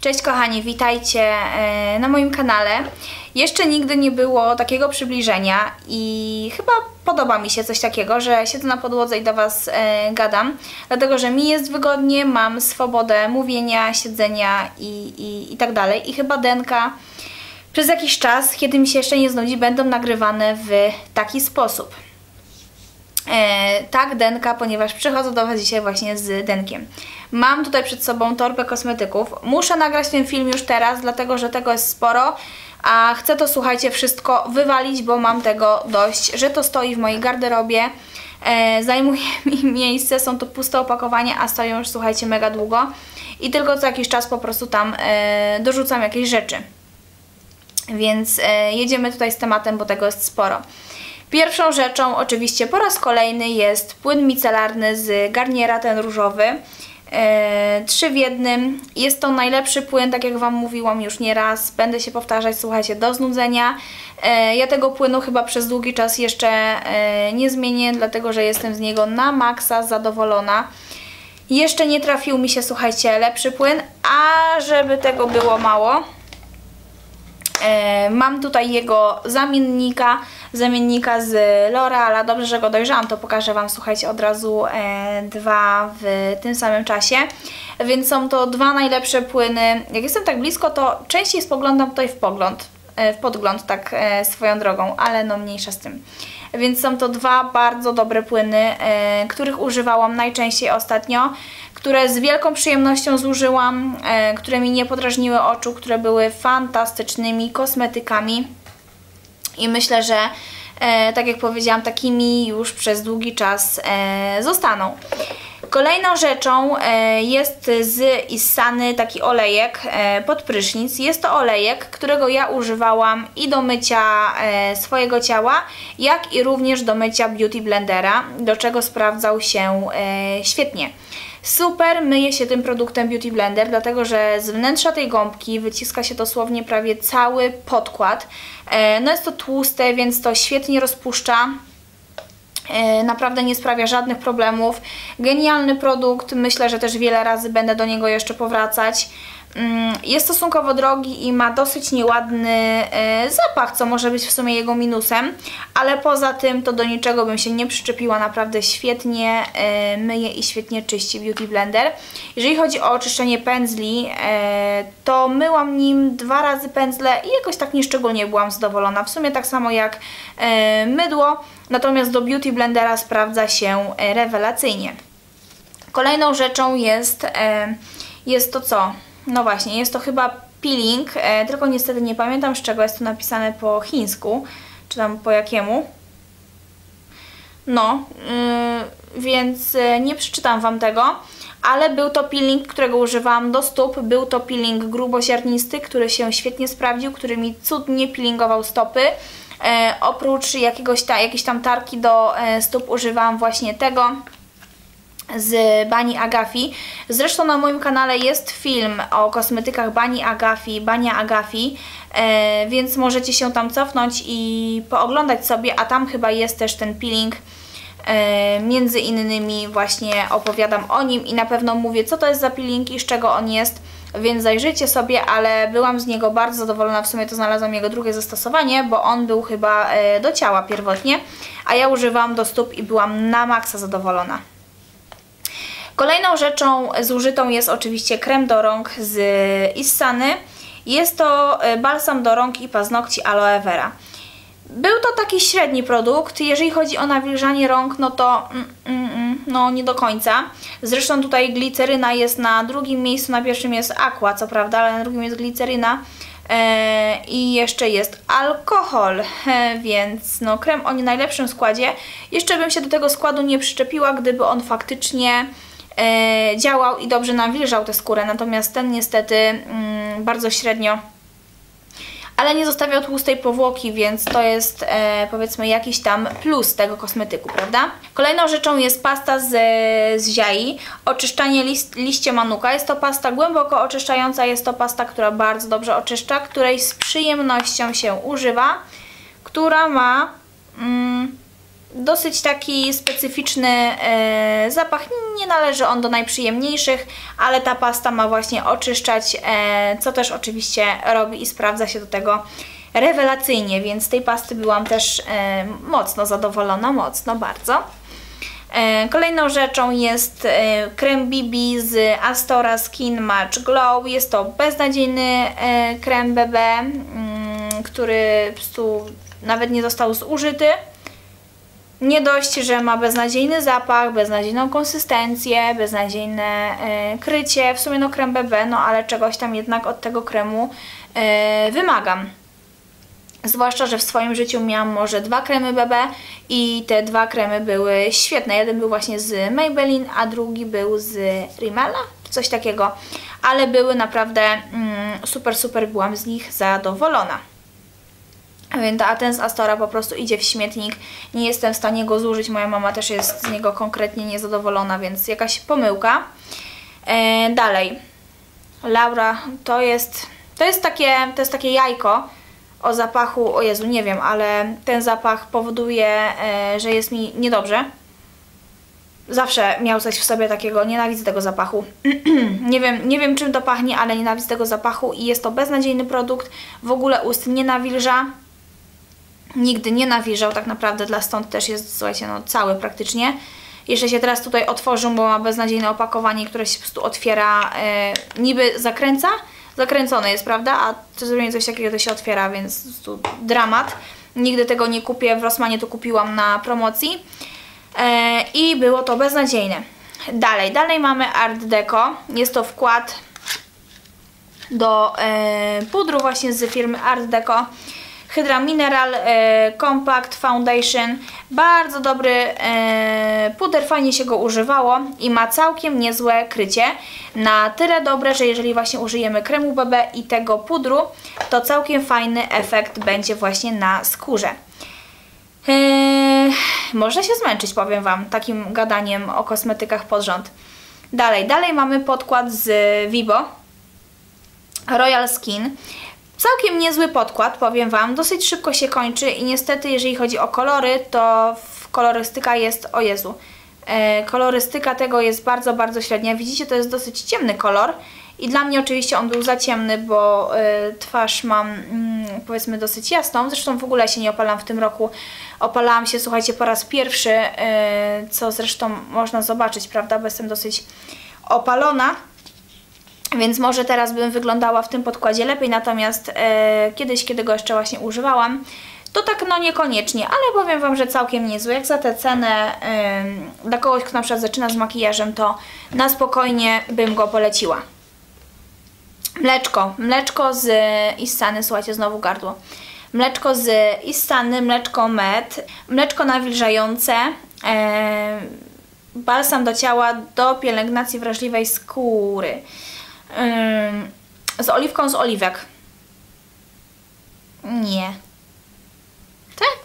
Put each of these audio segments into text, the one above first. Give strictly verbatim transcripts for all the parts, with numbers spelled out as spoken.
Cześć kochani, witajcie na moim kanale. Jeszcze nigdy nie było takiego przybliżenia i chyba podoba mi się coś takiego, że siedzę na podłodze i do Was gadam, dlatego że mi jest wygodnie, mam swobodę mówienia, siedzenia i, i, i tak dalej. I chyba denka przez jakiś czas, kiedy mi się jeszcze nie znudzi, będą nagrywane w taki sposób. E, tak, denka, ponieważ przychodzę do Was dzisiaj właśnie z denkiem. Mam tutaj przed sobą torbę kosmetyków. Muszę nagrać ten film już teraz, dlatego że tego jest sporo, a chcę to, słuchajcie, wszystko wywalić, bo mam tego dość, że to stoi w mojej garderobie. E, zajmuje mi miejsce, są to puste opakowania, a stoją już, słuchajcie, mega długo. I tylko co jakiś czas po prostu tam e, dorzucam jakieś rzeczy. Więc e, jedziemy tutaj z tematem, bo tego jest sporo. Pierwszą rzeczą oczywiście po raz kolejny jest płyn micelarny z Garniera, ten różowy, e, trzy w jednym. Jest to najlepszy płyn, tak jak Wam mówiłam już nieraz, będę się powtarzać, słuchajcie, do znudzenia. E, ja tego płynu chyba przez długi czas jeszcze e, nie zmienię, dlatego że jestem z niego na maksa zadowolona. Jeszcze nie trafił mi się, słuchajcie, lepszy płyn, a żeby tego było mało, mam tutaj jego zamiennika, zamiennika z L'Oreala. Dobrze, że go dojrzałam, to pokażę Wam, słuchajcie, od razu e, dwa w tym samym czasie. Więc są to dwa najlepsze płyny. Jak jestem tak blisko, to częściej spoglądam tutaj w pogląd, e, w podgląd, tak e, swoją drogą, ale no mniejsza z tym. Więc są to dwa bardzo dobre płyny, e, których używałam najczęściej ostatnio, które z wielką przyjemnością zużyłam, e, które mi nie podrażniły oczu, które były fantastycznymi kosmetykami i myślę, że e, tak jak powiedziałam, takimi już przez długi czas e, zostaną. Kolejną rzeczą e, jest z Issany taki olejek e, pod prysznic. Jest to olejek, którego ja używałam i do mycia e, swojego ciała, jak i również do mycia Beauty Blendera, do czego sprawdzał się e, świetnie. Super myje się tym produktem Beauty Blender, dlatego że z wnętrza tej gąbki wyciska się dosłownie prawie cały podkład. E, no jest to tłuste, więc to świetnie rozpuszcza. Naprawdę nie sprawia żadnych problemów. Genialny produkt, myślę, że też wiele razy będę do niego jeszcze powracać. Jest stosunkowo drogi i ma dosyć nieładny zapach, co może być w sumie jego minusem, ale poza tym to do niczego bym się nie przyczepiła, naprawdę świetnie myje i świetnie czyści Beauty Blender. Jeżeli chodzi o oczyszczenie pędzli, to myłam nim dwa razy pędzle i jakoś tak nieszczególnie byłam zadowolona, w sumie tak samo jak mydło, natomiast do Beauty Blendera sprawdza się rewelacyjnie. Kolejną rzeczą jest, jest to co? No właśnie, jest to chyba peeling, e, tylko niestety nie pamiętam, z czego jest to napisane po chińsku, czy tam po jakiemu. No, yy, więc yy, nie przeczytam Wam tego, ale był to peeling, którego używałam do stóp. Był to peeling gruboziarnisty, który się świetnie sprawdził, który mi cudnie peelingował stopy. E, oprócz jakiegoś ta, jakiejś tam tarki do e, stóp używałam właśnie tego z Bani Agafi. Zresztą na moim kanale jest film o kosmetykach Bani Agafi, Bania Agafi, e, więc możecie się tam cofnąć i pooglądać sobie, a tam chyba jest też ten peeling. E, między innymi właśnie opowiadam o nim i na pewno mówię, co to jest za peeling i z czego on jest, więc zajrzyjcie sobie, ale byłam z niego bardzo zadowolona, w sumie to znalazłam jego drugie zastosowanie, bo on był chyba e, do ciała pierwotnie, a ja używałam do stóp i byłam na maksa zadowolona. Kolejną rzeczą zużytą jest oczywiście krem do rąk z Issany. Jest to balsam do rąk i paznokci aloe vera. Był to taki średni produkt. Jeżeli chodzi o nawilżanie rąk, no to mm, mm, no nie do końca. Zresztą tutaj gliceryna jest na drugim miejscu, na pierwszym jest aqua, co prawda, ale na drugim jest gliceryna. E, I jeszcze jest alkohol, e, więc no krem o nie najlepszym składzie. Jeszcze bym się do tego składu nie przyczepiła, gdyby on faktycznie E, działał i dobrze nawilżał tę skórę, natomiast ten niestety mm, bardzo średnio, ale nie zostawiał tłustej powłoki, więc to jest e, powiedzmy jakiś tam plus tego kosmetyku, prawda? Kolejną rzeczą jest pasta z, z ziai, oczyszczanie list, liście manuka. Jest to pasta głęboko oczyszczająca, jest to pasta, która bardzo dobrze oczyszcza, której z przyjemnością się używa, która ma mm, dosyć taki specyficzny e, zapach, nie należy on do najprzyjemniejszych, ale ta pasta ma właśnie oczyszczać, e, co też oczywiście robi i sprawdza się do tego rewelacyjnie, więc z tej pasty byłam też e, mocno zadowolona, mocno bardzo. E, kolejną rzeczą jest e, krem B B z Astora Skin Match Glow. Jest to beznadziejny e, krem B B, mm, który po prostu nawet nie został zużyty. Nie dość, że ma beznadziejny zapach, beznadziejną konsystencję, beznadziejne e, krycie, w sumie no krem B B, no ale czegoś tam jednak od tego kremu e, wymagam. Zwłaszcza, że w swoim życiu miałam może dwa kremy B B i te dwa kremy były świetne. Jeden był właśnie z Maybelline, a drugi był z Rimmela, coś takiego. Ale były naprawdę mm, super, super, byłam z nich zadowolona. A ten z Astora po prostu idzie w śmietnik, nie jestem w stanie go zużyć, moja mama też jest z niego konkretnie niezadowolona, więc jakaś pomyłka. E, dalej, Laura, to jest, to jest takie, to jest takie jajko o zapachu, o Jezu, nie wiem, ale ten zapach powoduje, e, że jest mi niedobrze. Zawsze miał coś w sobie takiego, nienawidzę tego zapachu. nie wiem, nie wiem czym to pachnie, ale nienawidzę tego zapachu i jest to beznadziejny produkt, w ogóle ust nie nawilża. Nigdy nie nawilżał tak naprawdę, dla stąd też jest, słuchajcie, no cały praktycznie. Jeszcze się teraz tutaj otworzył, bo ma beznadziejne opakowanie, które się po prostu otwiera, e, niby zakręca, zakręcone jest, prawda? A to zrobienie coś takiego to się otwiera, więc tu dramat. Nigdy tego nie kupię, w Rossmanie to kupiłam na promocji e, i było to beznadziejne. Dalej, dalej mamy Art Deco, jest to wkład do e, pudru właśnie z firmy Art Deco. Hydra Mineral e, Compact Foundation, bardzo dobry e, puder, fajnie się go używało i ma całkiem niezłe krycie, na tyle dobre, że jeżeli właśnie użyjemy kremu B B i tego pudru, to całkiem fajny efekt będzie właśnie na skórze. E, można się zmęczyć, powiem Wam, takim gadaniem o kosmetykach pod rząd. Dalej, dalej mamy podkład z Vibo Royal Skin. Całkiem niezły podkład, powiem Wam, dosyć szybko się kończy i niestety jeżeli chodzi o kolory, to kolorystyka jest, o Jezu, e, kolorystyka tego jest bardzo, bardzo średnia. Widzicie, to jest dosyć ciemny kolor i dla mnie oczywiście on był za ciemny, bo e, twarz mam mm, powiedzmy dosyć jasną, zresztą w ogóle się nie opalam w tym roku. Opalałam się, słuchajcie, po raz pierwszy, e, co zresztą można zobaczyć, prawda, bo jestem dosyć opalona. Więc może teraz bym wyglądała w tym podkładzie lepiej, natomiast e, kiedyś, kiedy go jeszcze właśnie używałam, to tak no niekoniecznie, ale powiem Wam, że całkiem niezły. Jak za tę cenę e, dla kogoś, kto na przykład zaczyna z makijażem, to na spokojnie bym go poleciła. Mleczko. Mleczko z Issany, słuchajcie, znowu gardło. Mleczko z Issany, mleczko med, mleczko nawilżające, e, balsam do ciała do pielęgnacji wrażliwej skóry. Z oliwką z oliwek. Nie. Tak?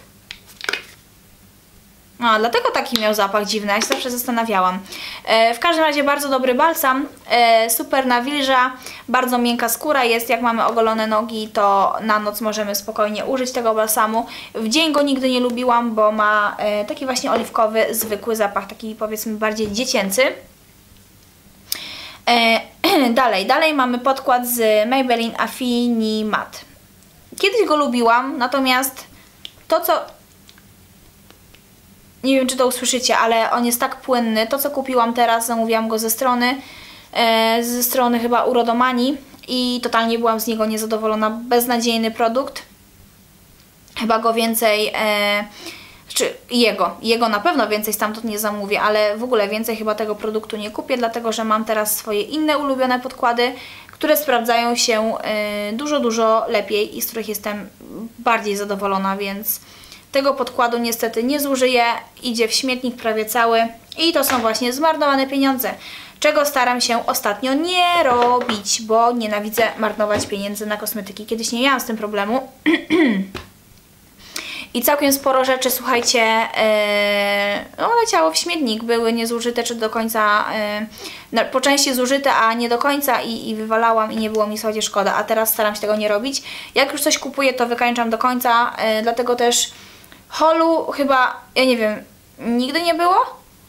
A, dlatego taki miał zapach dziwny, ja się zawsze zastanawiałam. E, w każdym razie bardzo dobry balsam, e, super nawilża, bardzo miękka skóra jest, jak mamy ogolone nogi, to na noc możemy spokojnie użyć tego balsamu. W dzień go nigdy nie lubiłam, bo ma e, taki właśnie oliwkowy, zwykły zapach, taki powiedzmy bardziej dziecięcy. E, dalej, dalej mamy podkład z Maybelline Affini Matte. Kiedyś go lubiłam, natomiast to co... Nie wiem, czy to usłyszycie, ale on jest tak płynny. To, co kupiłam teraz, zamówiłam go ze strony, e, ze strony chyba Urodomani i totalnie byłam z niego niezadowolona. Beznadziejny produkt. Chyba go więcej... E, czy jego, jego na pewno więcej stamtąd nie zamówię, ale w ogóle więcej chyba tego produktu nie kupię, dlatego że mam teraz swoje inne ulubione podkłady, które sprawdzają się y, dużo, dużo lepiej i z których jestem bardziej zadowolona, więc tego podkładu niestety nie zużyję, idzie w śmietnik prawie cały i to są właśnie zmarnowane pieniądze, czego staram się ostatnio nie robić, bo nienawidzę marnować pieniędzy na kosmetyki. Kiedyś nie miałam z tym problemu. I całkiem sporo rzeczy, słuchajcie, yy, no, leciało w śmietnik, były niezużyte czy do końca, yy, po części zużyte, a nie do końca i, i wywalałam i nie było mi słuchajcie szkoda, a teraz staram się tego nie robić. Jak już coś kupuję, to wykańczam do końca, yy, dlatego też holu chyba, ja nie wiem, nigdy nie było?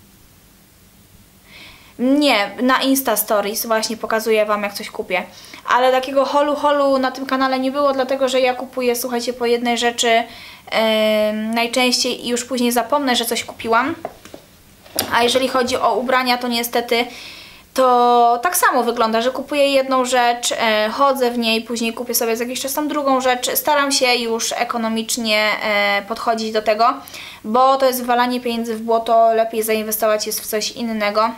Nie, na Insta Stories właśnie pokazuję Wam, jak coś kupię. Ale takiego holu holu na tym kanale nie było, dlatego że ja kupuję, słuchajcie, po jednej rzeczy yy, najczęściej i już później zapomnę, że coś kupiłam. A jeżeli chodzi o ubrania, to niestety to tak samo wygląda, że kupuję jedną rzecz, e, chodzę w niej, później kupię sobie za jakiś czas tam drugą rzecz. Staram się już ekonomicznie e, podchodzić do tego, bo to jest wywalanie pieniędzy w błoto, lepiej zainwestować jest w coś innego,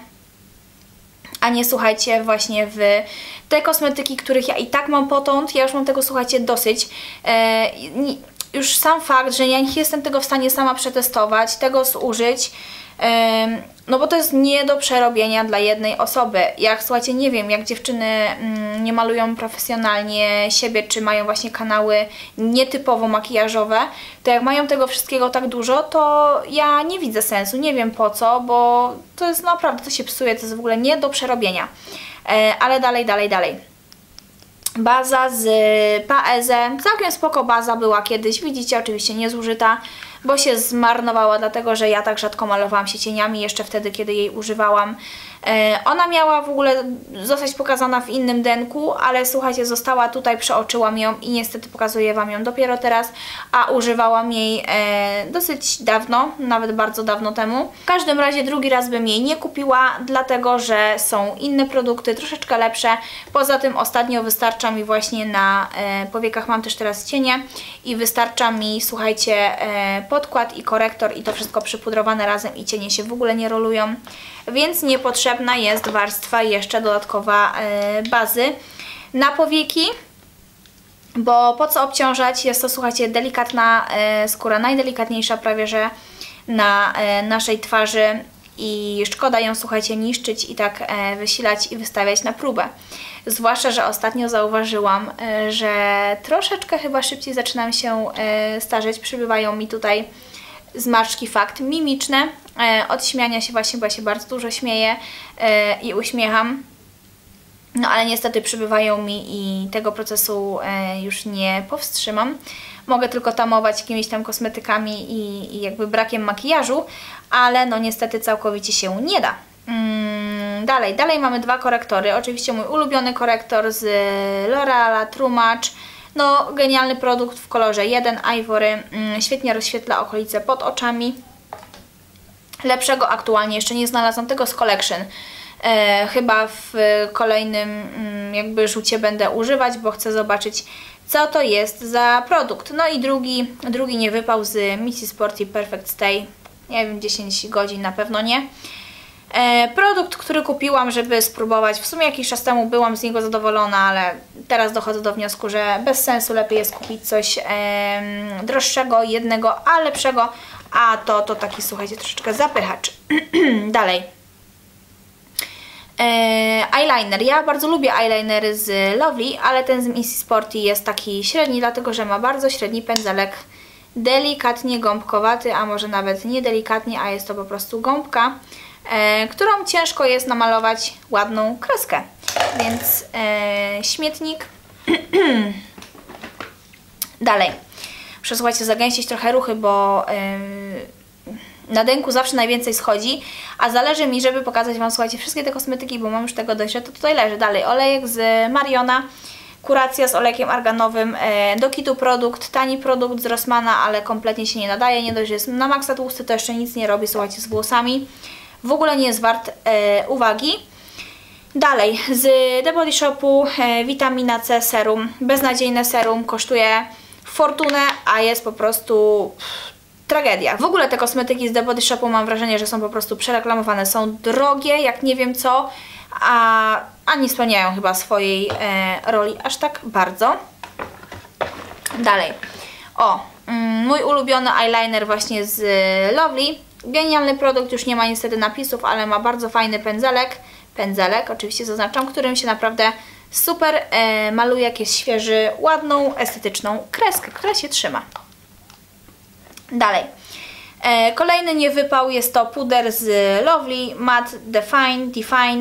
a nie, słuchajcie, właśnie w te kosmetyki, których ja i tak mam potąd. Ja już mam tego, słuchajcie, dosyć. E, już sam fakt, że ja nie jestem tego w stanie sama przetestować, tego zużyć, no bo to jest nie do przerobienia dla jednej osoby. Jak, słuchajcie, nie wiem, jak dziewczyny mm, nie malują profesjonalnie siebie, czy mają właśnie kanały nietypowo makijażowe, to jak mają tego wszystkiego tak dużo, to ja nie widzę sensu, nie wiem po co, bo to jest naprawdę, to się psuje, to jest w ogóle nie do przerobienia. E, ale dalej, dalej, dalej. Baza z Paese, całkiem spoko baza była kiedyś, widzicie, oczywiście niezużyta, bo się zmarnowała, dlatego że ja tak rzadko malowałam się cieniami jeszcze wtedy, kiedy jej używałam. E, ona miała w ogóle zostać pokazana w innym denku, ale słuchajcie, została tutaj, przeoczyłam ją i niestety pokazuję Wam ją dopiero teraz, a używałam jej e, dosyć dawno, nawet bardzo dawno temu. W każdym razie drugi raz bym jej nie kupiła, dlatego że są inne produkty, troszeczkę lepsze. Poza tym ostatnio wystarcza mi właśnie na e, powiekach, mam też teraz cienie i wystarcza mi, słuchajcie, e, podkład i korektor i to wszystko przypudrowane razem i cienie się w ogóle nie rolują, więc niepotrzebna jest warstwa jeszcze dodatkowa e, bazy na powieki, bo po co obciążać, jest to, słuchajcie, delikatna e, skóra, najdelikatniejsza prawie że na e, naszej twarzy i szkoda ją, słuchajcie, niszczyć i tak e, wysilać i wystawiać na próbę. Zwłaszcza, że ostatnio zauważyłam, e, że troszeczkę chyba szybciej zaczynam się e, starzeć, przybywają mi tutaj zmarszczki, fakt, mimiczne, e, od śmiania się właśnie, bo ja się bardzo dużo śmieję e, i uśmiecham. No ale niestety przybywają mi i tego procesu e, już nie powstrzymam. Mogę tylko tamować jakimiś tam kosmetykami i, i jakby brakiem makijażu, ale no niestety całkowicie się nie da. Mm, dalej, dalej mamy dwa korektory. Oczywiście mój ulubiony korektor z L'Oreala True Match. No genialny produkt w kolorze jeden Ivory. Mm, świetnie rozświetla okolice pod oczami. Lepszego aktualnie jeszcze nie znalazłam, tego z Collection. E, chyba w kolejnym mm, jakby rzucie będę używać, bo chcę zobaczyć, co to jest za produkt. No i drugi, drugi nie wypał z Missy Sporty Perfect Stay. Nie wiem, dziesięć godzin na pewno nie. E, produkt, który kupiłam, żeby spróbować. W sumie jakiś czas temu byłam z niego zadowolona, ale teraz dochodzę do wniosku, że bez sensu, lepiej jest kupić coś e, droższego, jednego, a lepszego. A to, to taki, słuchajcie, troszeczkę zapychacz. Dalej. Eyeliner. Ja bardzo lubię eyelinery z Lovely, ale ten z Missy Sporty jest taki średni, dlatego że ma bardzo średni pędzelek, delikatnie gąbkowaty, a może nawet nie delikatnie, a jest to po prostu gąbka, e, którą ciężko jest namalować ładną kreskę. Więc e, śmietnik. Dalej. Muszę, słuchajcie, zagęścić trochę ruchy, bo e, na denku zawsze najwięcej schodzi, a zależy mi, żeby pokazać Wam, słuchajcie, wszystkie te kosmetyki, bo mam już tego dość, że to tutaj leży. Dalej, olejek z Mariona, kuracja z olejkiem arganowym, e, do kitu produkt, tani produkt z Rossmana, ale kompletnie się nie nadaje, nie dość, że jest na maksa tłusty, to jeszcze nic nie robi, słuchajcie, z włosami. W ogóle nie jest wart e, uwagi. Dalej, z The Body Shopu e, witamina C serum, beznadziejne serum, kosztuje fortunę, a jest po prostu tragedia. W ogóle te kosmetyki z The Body Shopu mam wrażenie, że są po prostu przereklamowane. Są drogie, jak nie wiem co, a, a nie spełniają chyba swojej e, roli aż tak bardzo. Dalej. O, mm, mój ulubiony eyeliner właśnie z Lovely. Genialny produkt, już nie ma niestety napisów, ale ma bardzo fajny pędzelek. Pędzelek, oczywiście zaznaczam, którym się naprawdę super e, maluje, jak jest świeży, ładną, estetyczną kreskę, która się trzyma. Dalej. E, kolejny niewypał jest to puder z Lovely Matte Define, Define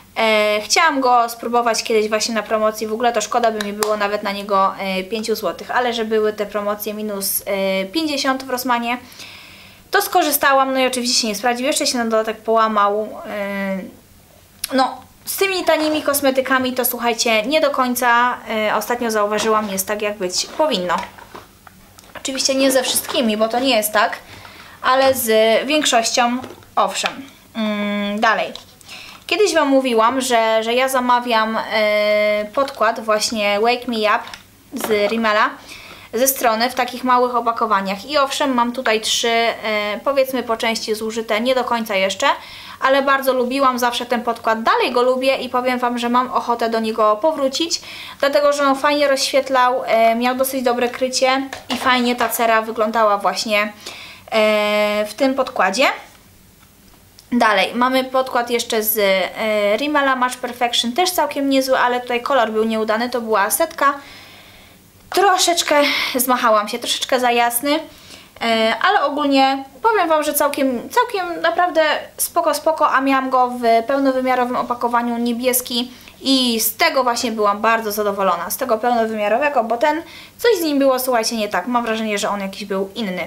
E, chciałam go spróbować kiedyś właśnie na promocji, w ogóle to szkoda by mi było nawet na niego e, pięć złotych, ale że były te promocje minus e, pięćdziesiąt w Rossmanie, to skorzystałam, no i oczywiście się nie sprawdził, jeszcze się na dodatek połamał. E, no, z tymi tanimi kosmetykami to słuchajcie, nie do końca e, ostatnio zauważyłam, jest tak jak być powinno. Oczywiście nie ze wszystkimi, bo to nie jest tak, ale z większością owszem. Mm, dalej. Kiedyś Wam mówiłam, że, że ja zamawiam e, podkład właśnie Wake Me Up z Rimmela ze strony w takich małych opakowaniach. I owszem, mam tutaj trzy, e, powiedzmy po części zużyte, nie do końca jeszcze, ale bardzo lubiłam zawsze ten podkład, dalej go lubię i powiem Wam, że mam ochotę do niego powrócić, dlatego że on fajnie rozświetlał, e, miał dosyć dobre krycie i fajnie ta cera wyglądała właśnie e, w tym podkładzie. Dalej, mamy podkład jeszcze z e, Rimmela Match Perfection, też całkiem niezły, ale tutaj kolor był nieudany, to była setka. Troszeczkę zmachałam się, troszeczkę za jasny, e, ale ogólnie powiem Wam, że całkiem, całkiem naprawdę spoko, spoko, a miałam go w pełnowymiarowym opakowaniu niebieski i z tego właśnie byłam bardzo zadowolona, z tego pełnowymiarowego, bo ten, coś z nim było, słuchajcie, nie tak, mam wrażenie, że on jakiś był inny.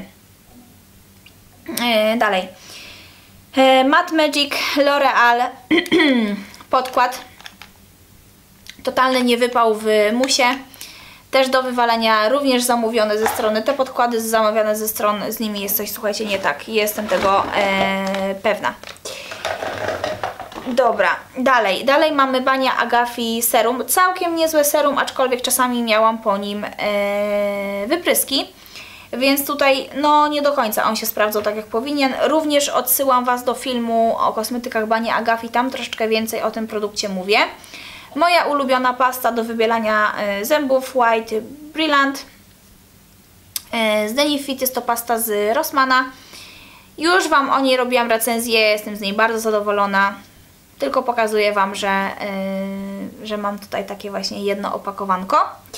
E, dalej. Matte Magic L'Oreal podkład, totalny niewypał w musie, też do wywalenia, również zamówione ze strony, te podkłady zamawiane ze stron, z nimi jest coś, słuchajcie, nie tak, jestem tego e, pewna. Dobra, dalej, dalej mamy Bania Agafi serum, całkiem niezłe serum, aczkolwiek czasami miałam po nim e, wypryski. Więc tutaj no nie do końca on się sprawdzał tak jak powinien. Również odsyłam Was do filmu o kosmetykach Bani Agafi, tam troszeczkę więcej o tym produkcie mówię. Moja ulubiona pasta do wybielania y, zębów White Brilliant y, z Denifit, jest to pasta z Rossmana. Już Wam o niej robiłam recenzję, jestem z niej bardzo zadowolona. Tylko pokazuję Wam, że, y, że mam tutaj takie właśnie jedno opakowanko.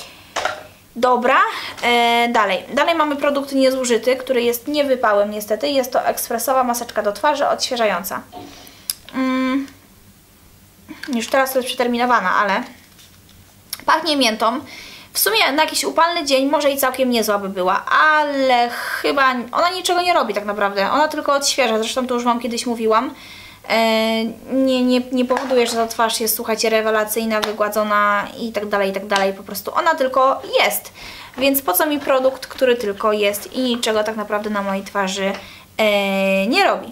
Dobra, e, dalej. Dalej mamy produkt niezużyty, który jest niewypałem niestety. Jest to ekspresowa maseczka do twarzy odświeżająca. Mm, już teraz to jest przeterminowana, ale pachnie miętą. W sumie na jakiś upalny dzień może i całkiem niezła by była, ale chyba ona niczego nie robi tak naprawdę. Ona tylko odświeża, zresztą to już Wam kiedyś mówiłam. E, nie, nie, nie powoduje, że ta twarz jest, słuchajcie, rewelacyjna, wygładzona i tak dalej, i tak dalej. Po prostu ona tylko jest. Więc po co mi produkt, który tylko jest i niczego tak naprawdę na mojej twarzy e, nie robi.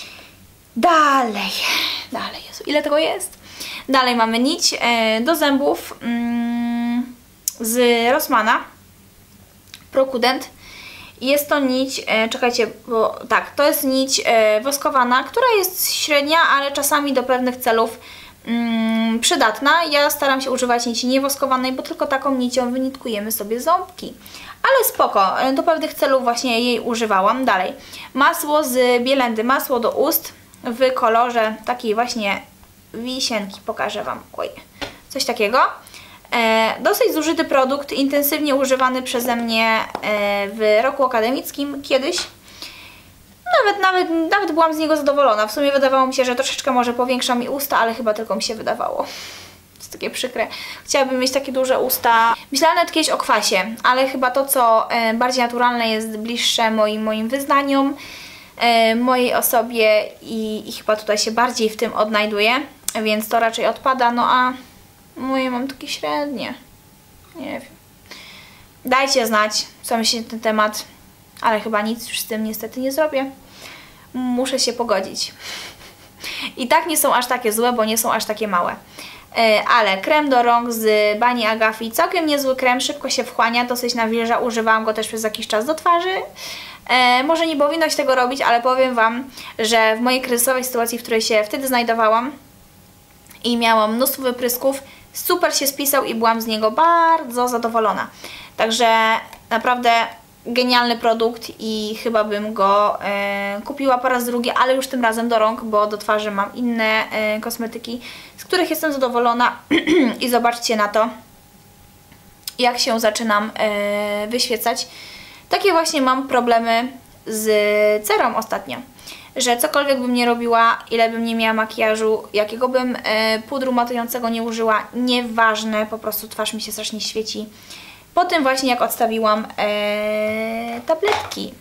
Dalej, dalej, Jezu, ile tego jest? Dalej mamy nić e, do zębów mm, z Rossmana, Procudent. Jest to nić, e, czekajcie, bo tak, to jest nić e, woskowana, która jest średnia, ale czasami do pewnych celów mm, przydatna. Ja staram się używać nici niewoskowanej, bo tylko taką nicią wynitkujemy sobie ząbki. Ale spoko, e, do pewnych celów właśnie jej używałam. Dalej, masło z Bielendy, masło do ust w kolorze takiej właśnie wisienki, pokażę Wam, oj, coś takiego. E, dosyć zużyty produkt, intensywnie używany przeze mnie e, w roku akademickim kiedyś. Nawet, nawet, nawet byłam z niego zadowolona. W sumie wydawało mi się, że troszeczkę może powiększa mi usta, ale chyba tylko mi się wydawało. To jest takie przykre. Chciałabym mieć takie duże usta. Myślałam nawet kiedyś o kwasie, ale chyba to, co e, bardziej naturalne, jest bliższe moim, moim wyznaniom, e, mojej osobie i, i chyba tutaj się bardziej w tym odnajduję, więc to raczej odpada, no a moje mam takie średnie. Nie wiem. Dajcie znać, co myślicie na ten temat, ale chyba nic już z tym niestety nie zrobię. Muszę się pogodzić. I tak nie są aż takie złe, bo nie są aż takie małe. Yy, ale krem do rąk z Bani Agafi, całkiem niezły krem, szybko się wchłania, dosyć nawilża, używałam go też przez jakiś czas do twarzy. Yy, może nie powinno się tego robić, ale powiem Wam, że w mojej kryzysowej sytuacji, w której się wtedy znajdowałam i miałam mnóstwo wyprysków, super się spisał i byłam z niego bardzo zadowolona. Także naprawdę genialny produkt i chyba bym go e, kupiła po raz drugi, ale już tym razem do rąk, bo do twarzy mam inne e, kosmetyki, z których jestem zadowolona i zobaczcie na to, jak się zaczynam e, wyświecać. Takie właśnie mam problemy z cerą ostatnio, że cokolwiek bym nie robiła, ile bym nie miała makijażu, jakiego bym e, pudru matującego nie użyła, nieważne, po prostu twarz mi się strasznie świeci. Po tym właśnie jak odstawiłam e, tabletki.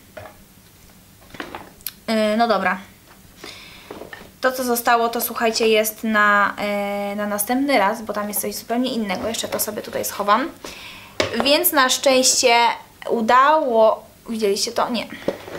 E, no dobra. To co zostało, to słuchajcie, jest na, e, na następny raz, bo tam jest coś zupełnie innego. Jeszcze to sobie tutaj schowam. Więc na szczęście udało... Widzieliście to? Nie.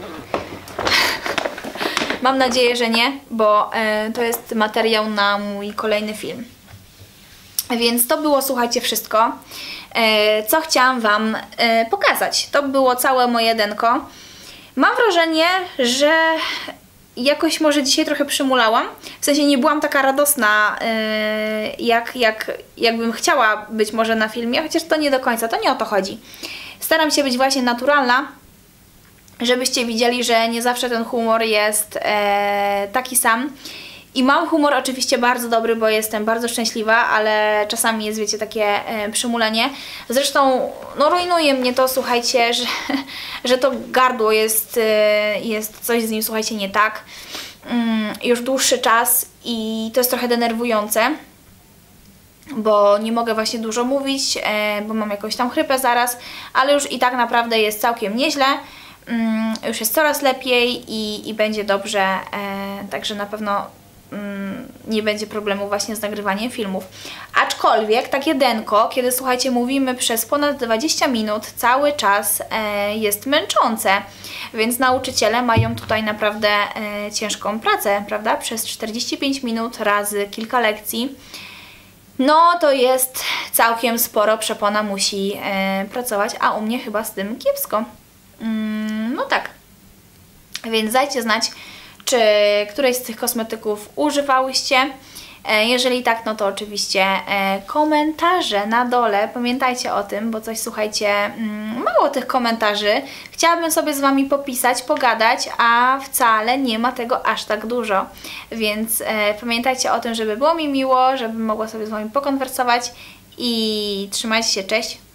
Mam nadzieję, że nie, bo e, to jest materiał na mój kolejny film. Więc to było, słuchajcie, wszystko, e, co chciałam Wam e, pokazać. To było całe moje denko. Mam wrażenie, że jakoś może dzisiaj trochę przymulałam. W sensie nie byłam taka radosna, e, jak, jak, jakbym chciała być może na filmie, chociaż to nie do końca, to nie o to chodzi. Staram się być właśnie naturalna, żebyście widzieli, że nie zawsze ten humor jest e, taki sam. I mam humor oczywiście bardzo dobry, bo jestem bardzo szczęśliwa, ale czasami jest, wiecie, takie e, przymulenie. Zresztą, no rujnuje mnie to, słuchajcie, że, że to gardło jest, e, jest coś z nim, słuchajcie, nie tak. Mm, już dłuższy czas i to jest trochę denerwujące, bo nie mogę właśnie dużo mówić, e, bo mam jakąś tam chrypę zaraz, ale już i tak naprawdę jest całkiem nieźle. Mm, już jest coraz lepiej i, i będzie dobrze, e, także na pewno mm, nie będzie problemu właśnie z nagrywaniem filmów. Aczkolwiek takie denko, kiedy słuchajcie, mówimy przez ponad dwadzieścia minut, cały czas e, jest męczące, więc nauczyciele mają tutaj naprawdę e, ciężką pracę, prawda? Przez czterdzieści pięć minut razy kilka lekcji. No to jest całkiem sporo, przepona musi e, pracować, a u mnie chyba z tym kiepsko. Mm, no tak. Więc dajcie znać, czy któreś z tych kosmetyków używałyście. E, jeżeli tak, no to oczywiście e, komentarze na dole. Pamiętajcie o tym, bo coś, słuchajcie, mm, mało tych komentarzy. Chciałabym sobie z Wami popisać, pogadać, a wcale nie ma tego aż tak dużo. Więc e, pamiętajcie o tym, żeby było mi miło, żebym mogła sobie z Wami pokonwersować i trzymajcie się, cześć!